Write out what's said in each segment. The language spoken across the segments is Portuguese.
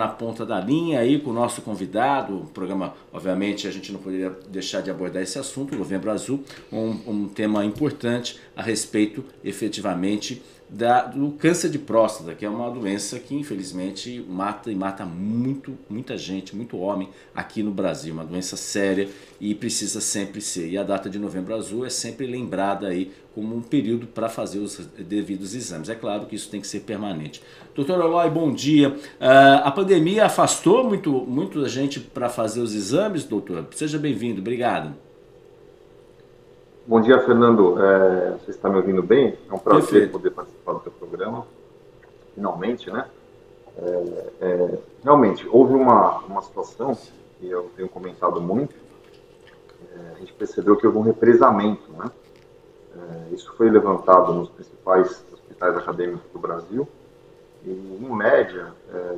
na ponta da linha aí com o nosso convidado. O programa, obviamente, a gente não poderia deixar de abordar esse assunto, Novembro Azul, um tema importante a respeito, efetivamente, do câncer de próstata, que é uma doença que, infelizmente, mata muita gente, muito homem aqui no Brasil. Uma doença séria e precisa sempre ser. E a data de Novembro Azul é sempre lembrada aí como um período para fazer os devidos exames. É claro que isso tem que ser permanente. Doutor Eloy, bom dia. A pandemia afastou muito a gente para fazer os exames, doutor? Seja bem-vindo, obrigado. Bom dia, Fernando. Você está me ouvindo bem? É um prazer Perfeito. poder participar do seu programa, finalmente, né? Realmente, houve uma situação que eu tenho comentado muito. A gente percebeu que houve um represamento, né? Isso foi levantado nos principais hospitais acadêmicos do Brasil e, em média,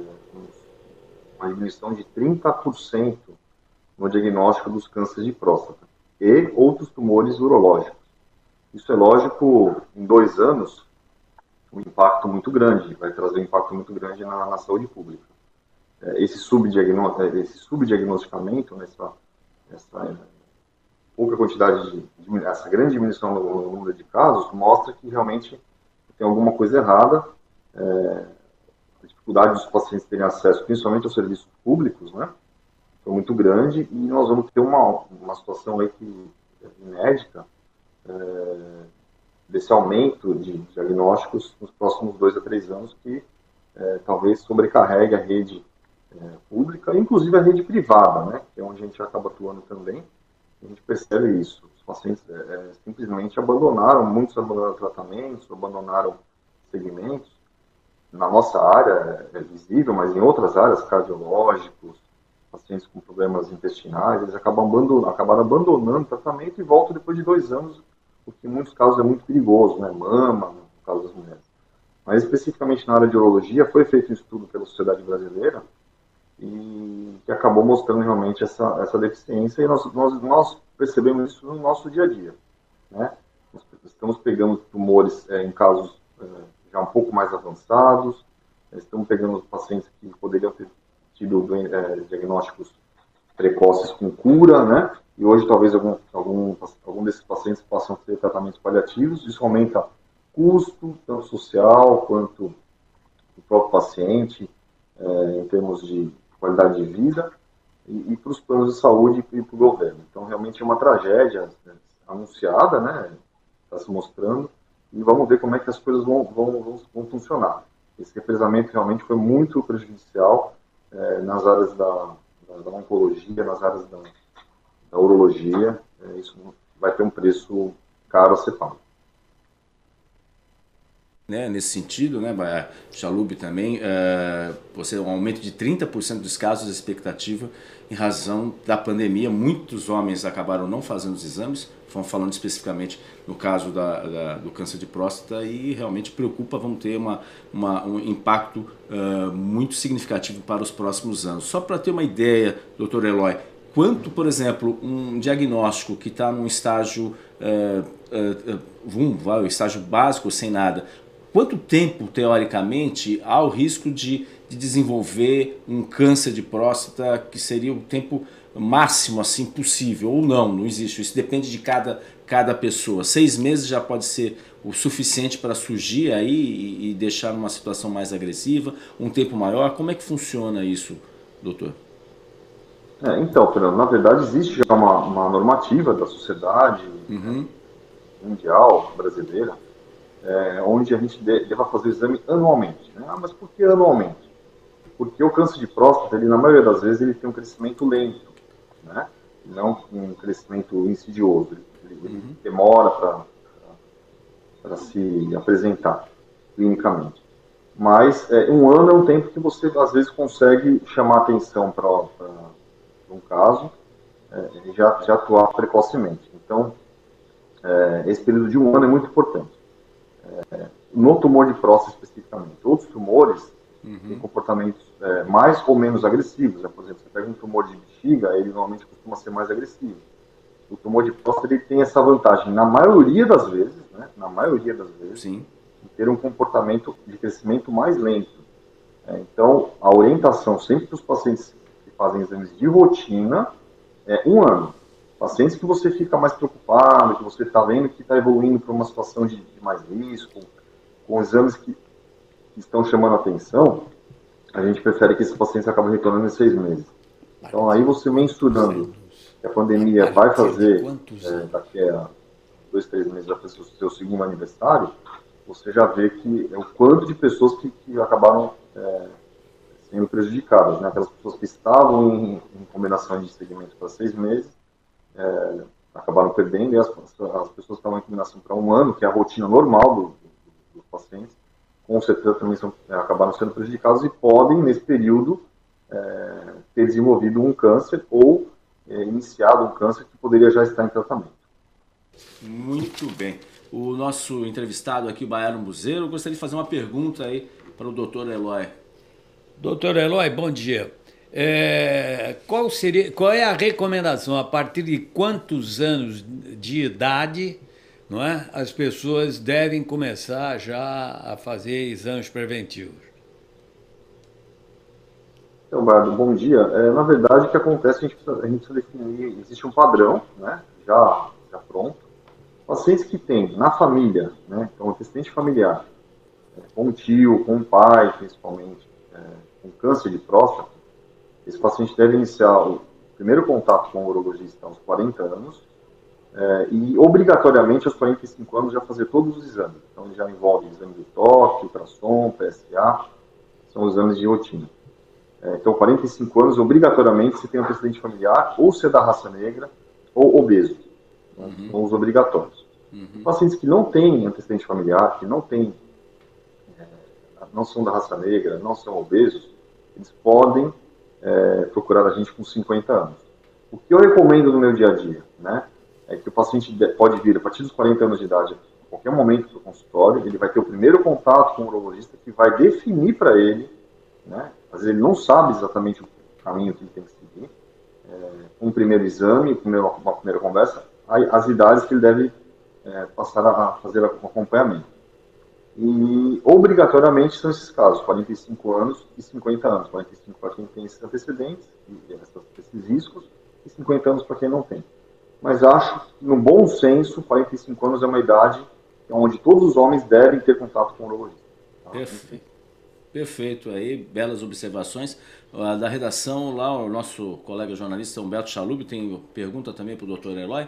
uma diminuição de 30% no diagnóstico dos cânceres de próstata e outros tumores urológicos. Isso é lógico, em 2 anos, um impacto muito grande, vai trazer um impacto muito grande na saúde pública. Esse subdiagnosticamento, essa pouca quantidade, essa grande diminuição no número de casos, mostra que realmente tem alguma coisa errada. A dificuldade dos pacientes terem acesso, principalmente aos serviços públicos, né, foi muito grande, e nós vamos ter uma situação aí que é inédita, desse aumento de diagnósticos nos próximos 2 a 3 anos, que talvez sobrecarregue a rede pública, inclusive a rede privada, né, que é onde a gente acaba atuando também. A gente percebe isso. Os pacientes simplesmente muitos abandonaram tratamentos, abandonaram segmentos. Na nossa área é visível, mas em outras áreas, cardiológicos, pacientes com problemas intestinais, eles acabaram abandonando o tratamento e voltam depois de 2 anos, o que em muitos casos é muito perigoso, né? Mama, no caso das mulheres. Mas especificamente na área de urologia, foi feito um estudo pela Sociedade Brasileira e que acabou mostrando realmente essa deficiência, e nós percebemos isso no nosso dia a dia, né? Nós estamos pegando tumores em casos já um pouco mais avançados, estamos pegando pacientes que poderiam ter tido diagnósticos precoces com cura, né? E hoje talvez algum desses pacientes possam ter tratamentos paliativos. Isso aumenta custo, tanto social quanto do próprio paciente, em termos de qualidade de vida, e para os planos de saúde e para o governo. Então, realmente é uma tragédia, né, anunciada, né? Está se mostrando, e vamos ver como é que as coisas vão funcionar. Esse represamento realmente foi muito prejudicial nas áreas da oncologia, nas áreas da urologia. Isso vai ter um preço caro a ser pago. Né, nesse sentido, né, Chalub também, você um aumento de 30% dos casos de expectativa em razão da pandemia. Muitos homens acabaram não fazendo os exames, falando especificamente no caso do câncer de próstata, e realmente preocupa, vão ter um impacto muito significativo para os próximos anos. Só para ter uma ideia, doutor Eloy, quanto, por exemplo, um diagnóstico que está num estágio, o estágio básico, sem nada, quanto tempo, teoricamente, há o risco de desenvolver um câncer de próstata, que seria o tempo máximo assim possível, ou não existe? Isso depende de cada pessoa. 6 meses já pode ser o suficiente para surgir aí e deixar numa situação mais agressiva, um tempo maior? Como é que funciona isso, doutor? Então, Fernando, na verdade existe já uma normativa da sociedade, né, mundial, brasileira, onde a gente deva fazer o exame anualmente, né? Mas por que anualmente? Porque o câncer de próstata, ele, na maioria das vezes, ele tem um crescimento lento, né? Não um crescimento insidioso. Ele demora para se apresentar clinicamente. Mas 1 ano é um tempo que você, às vezes, consegue chamar atenção para um caso e já atuar precocemente. Então, esse período de 1 ano é muito importante. No tumor de próstata especificamente. Outros tumores têm comportamentos mais ou menos agressivos. Né? Por exemplo, você pega um tumor de bexiga, ele normalmente costuma ser mais agressivo. O tumor de próstata, ele tem essa vantagem, na maioria das vezes, né? Na maioria das vezes, Sim. de ter um comportamento de crescimento mais lento. Então, a orientação sempre para os pacientes que fazem exames de rotina é 1 ano. Pacientes que você fica mais preocupado, que você está vendo que está evoluindo para uma situação de mais risco, com exames que estão chamando a atenção, a gente prefere que esses pacientes acabem retornando em 6 meses. Então, aí você mensurando que a pandemia vai fazer, daqui a 2, 3 meses, vai fazer o seu segundo aniversário, você já vê que é o quanto de pessoas que acabaram sendo prejudicadas, né? Aquelas pessoas que estavam em combinações de segmento para 6 meses, acabaram perdendo, e as pessoas que estavam em combinação para 1 ano, que é a rotina normal dos pacientes, com certeza também acabaram sendo prejudicados e podem, nesse período, ter desenvolvido um câncer ou iniciado um câncer que poderia já estar em tratamento. Muito bem. O nosso entrevistado aqui, o Baiano Buzeiro, gostaria de fazer uma pergunta aí para o doutor Eloy. Doutor Eloy, bom dia. Qual é a recomendação? A partir de quantos anos de idade, não é, as pessoas devem começar já a fazer exames preventivos? Então, Bardo, bom dia. Na verdade, o que acontece, a gente precisa definir, existe um padrão, né, já pronto. Pacientes que têm na família, né, então antecedente familiar, com o tio, com o pai, principalmente, com câncer de próstata, esse paciente deve iniciar o primeiro contato com o urologista aos 40 anos e, obrigatoriamente, aos 45 anos já fazer todos os exames. Então, já envolve exame de toque, ultrassom, PSA, são os exames de rotina. Então, 45 anos, obrigatoriamente, se tem antecedente familiar, ou se é da raça negra, ou obeso. São os obrigatórios. Pacientes que não têm antecedente familiar, que não são da raça negra, não são obesos, eles podem procurar a gente com 50 anos. O que eu recomendo no meu dia a dia, né, é que o paciente pode vir a partir dos 40 anos de idade, a qualquer momento do consultório, ele vai ter o primeiro contato com o urologista que vai definir para ele, né, às vezes ele não sabe exatamente o caminho que ele tem que seguir, um primeiro exame, uma primeira conversa, as idades que ele deve passar a fazer o acompanhamento. E, obrigatoriamente, são esses casos, 45 anos e 50 anos. 45 para quem tem esses antecedentes, esses riscos, e 50 anos para quem não tem. Mas acho que, no bom senso, 45 anos é uma idade onde todos os homens devem ter contato com o urologista. Tá? Perfeito aí, belas observações. Da redação lá, o nosso colega jornalista Humberto Chalub tem pergunta também para o doutor Eloy?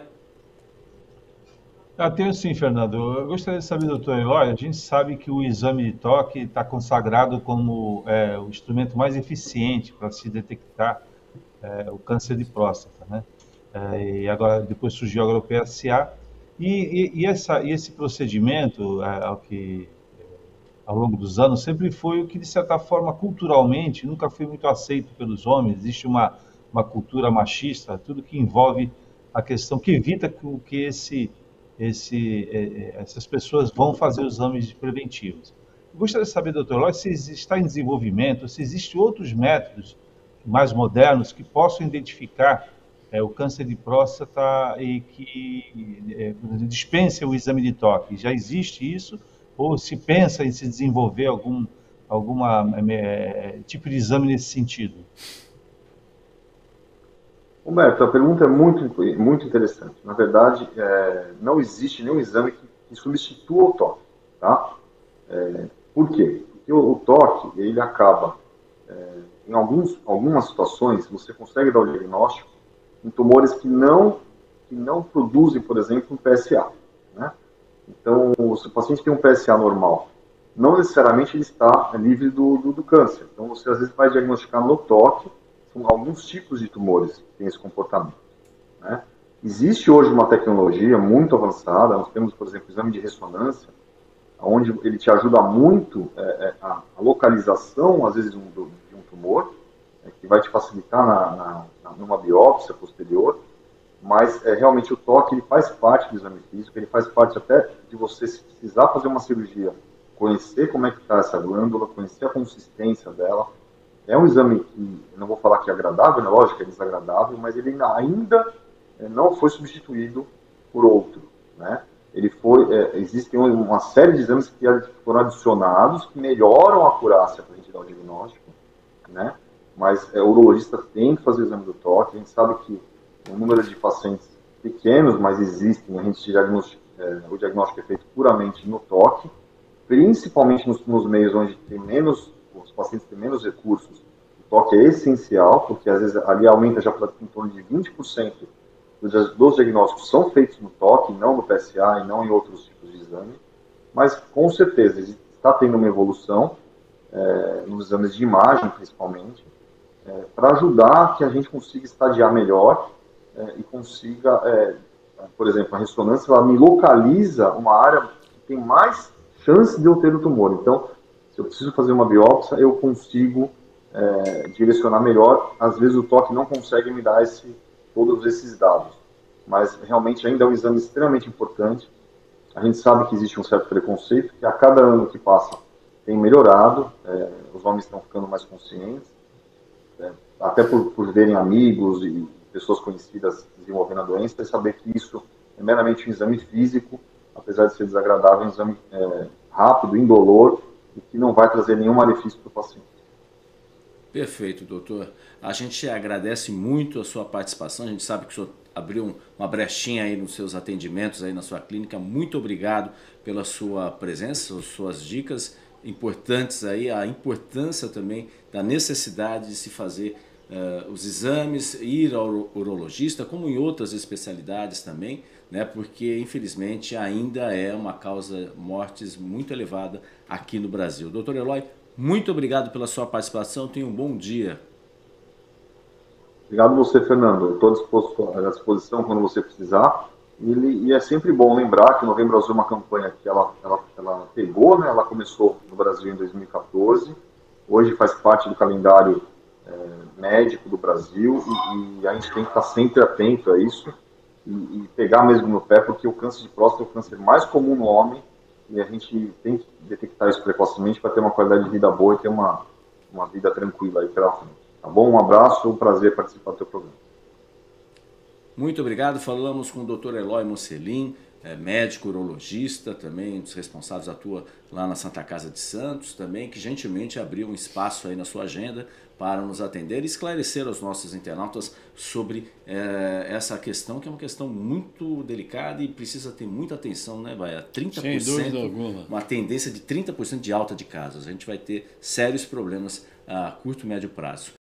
Tenho sim, Fernando. Eu gostaria de saber, doutor Eloy, a gente sabe que o exame de toque está consagrado como o instrumento mais eficiente para se detectar o câncer de próstata, né? E agora, depois surgiu agora o PSA. E esse procedimento, ao longo dos anos, sempre foi o que, de certa forma, culturalmente, nunca foi muito aceito pelos homens. Existe uma cultura machista, tudo que envolve a questão, que evita que essas pessoas vão fazer os exames preventivos. Eu gostaria de saber, doutor Eloy, se está em desenvolvimento, se existem outros métodos mais modernos que possam identificar o câncer de próstata e que dispensem o exame de toque. Já existe isso? Ou se pensa em se desenvolver algum tipo de exame nesse sentido? Humberto, a pergunta é muito interessante. Na verdade, não existe nenhum exame que substitua o toque. Tá? Por quê? Porque o toque, ele acaba, em algumas situações, você consegue dar o diagnóstico em tumores que não produzem, por exemplo, um PSA. Né? Então, se o paciente tem um PSA normal, não necessariamente ele está livre do câncer. Então, você às vezes vai diagnosticar no toque, são alguns tipos de tumores que têm esse comportamento. Né? Existe hoje uma tecnologia muito avançada, nós temos, por exemplo, o exame de ressonância, onde ele te ajuda muito a localização, às vezes, de um tumor, que vai te facilitar numa biópsia posterior, mas realmente o toque ele faz parte do exame físico, ele faz parte até de você, se precisar fazer uma cirurgia, conhecer como é que está essa glândula, conhecer a consistência dela. É um exame que, não vou falar que é agradável, né? Lógico que é desagradável, mas ele ainda não foi substituído por outro. Né? existem uma série de exames que foram adicionados que melhoram a acurácia para a gente dar o diagnóstico, né? Mas o urologista tem que fazer o exame do toque. A gente sabe que o número de pacientes pequenos, mas existem, o diagnóstico é feito puramente no toque, principalmente nos meios onde os pacientes têm menos recursos. O toque é essencial, porque às vezes ali aumenta já para em torno de 20% dos diagnósticos são feitos no toque, não no PSA e não em outros tipos de exame, mas com certeza está tendo uma evolução nos exames de imagem, principalmente, para ajudar que a gente consiga estadiar melhor e consiga, por exemplo, a ressonância, ela me localiza uma área que tem mais chance de eu ter o tumor. Então, se eu preciso fazer uma biópsia, eu consigo direcionar melhor. Às vezes o toque não consegue me dar todos esses dados, mas realmente ainda é um exame extremamente importante. A gente sabe que existe um certo preconceito, que a cada ano que passa tem melhorado, os homens estão ficando mais conscientes, até por verem amigos e pessoas conhecidas desenvolvendo a doença, e saber que isso é meramente um exame físico, apesar de ser desagradável, é um exame rápido, indolor, e que não vai trazer nenhum malefício para o paciente. Perfeito, doutor. A gente agradece muito a sua participação. A gente sabe que o senhor abriu uma brechinha aí nos seus atendimentos aí na sua clínica. Muito obrigado pela sua presença, suas dicas importantes aí, a importância também da necessidade de se fazer os exames, ir ao urologista, como em outras especialidades também, né? Porque infelizmente ainda é uma causa mortes muito elevada aqui no Brasil. Doutor Eloy, muito obrigado pela sua participação, tenha um bom dia. Obrigado você, Fernando. Estou à disposição quando você precisar. E é sempre bom lembrar que o Novembro Azul é uma campanha que ela pegou, né? Ela começou no Brasil em 2014, hoje faz parte do calendário médico do Brasil e a gente tem que estar sempre atento a isso e pegar mesmo no pé, porque o câncer de próstata é o câncer mais comum no homem e a gente tem que detectar isso precocemente para ter uma qualidade de vida boa e ter uma vida tranquila aí pela frente. Tá bom? Um abraço, um prazer participar do teu programa. Muito obrigado. Falamos com o Dr. Eloy Mocelin, médico urologista, também um dos responsáveis, atua lá na Santa Casa de Santos, também, que gentilmente abriu um espaço aí na sua agenda para nos atender e esclarecer aos nossos internautas sobre essa questão, que é uma questão muito delicada e precisa ter muita atenção, né, Baia? 30%, sem dúvida alguma. Uma tendência de 30% de alta de casos. A gente vai ter sérios problemas a curto e médio prazo.